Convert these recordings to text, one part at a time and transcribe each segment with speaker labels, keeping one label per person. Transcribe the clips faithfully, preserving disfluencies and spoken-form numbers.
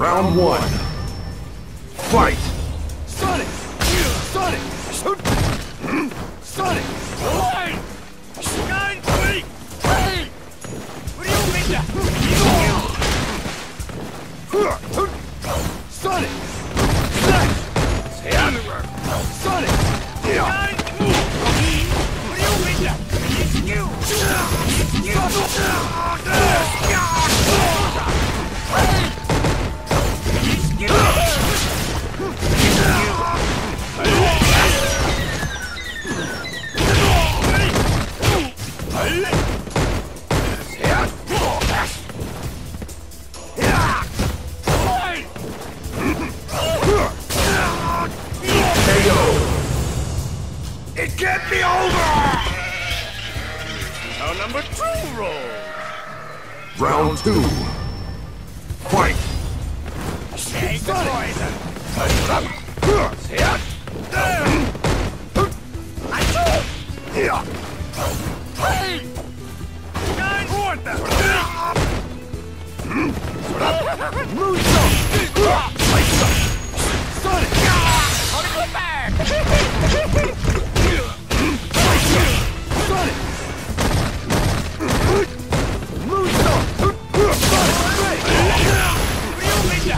Speaker 1: Round one. Fight!
Speaker 2: Sonic! Sonic! Sonic! Line! Nine, three! Hey! What do you mean that? Sonic! Slash! Sonic! Nine! What do you mean that? You! You! It can't be over! Now number two roll.
Speaker 1: Round two. Fight!
Speaker 2: Take the poison. Hey! Nine quarter. Moonsault. Sonic. Hold it back. Sonic! Moonsault! Sonic! Real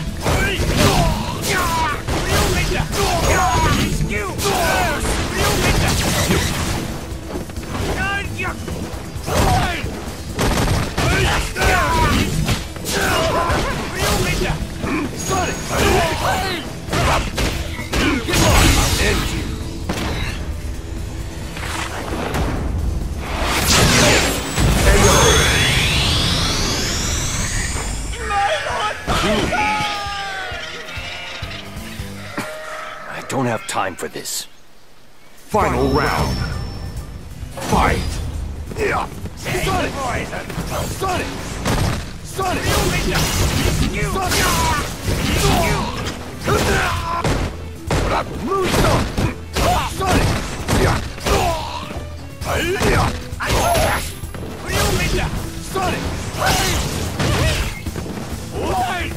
Speaker 3: I don't have time for this.
Speaker 1: Final round. Fight!
Speaker 2: Yeah. Sonic! Poison! Sonic! Sonic! You! Sonic! You! Moonsault! Sonic! Yeah. Yeah. Sonic! Wait!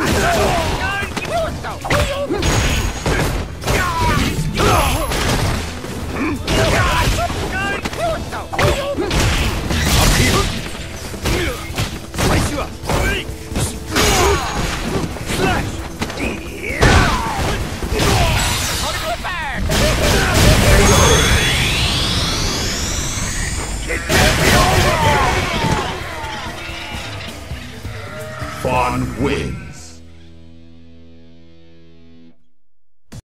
Speaker 2: Slice you up! Slash! Hold it back! It can't be over!
Speaker 1: F A N G wins.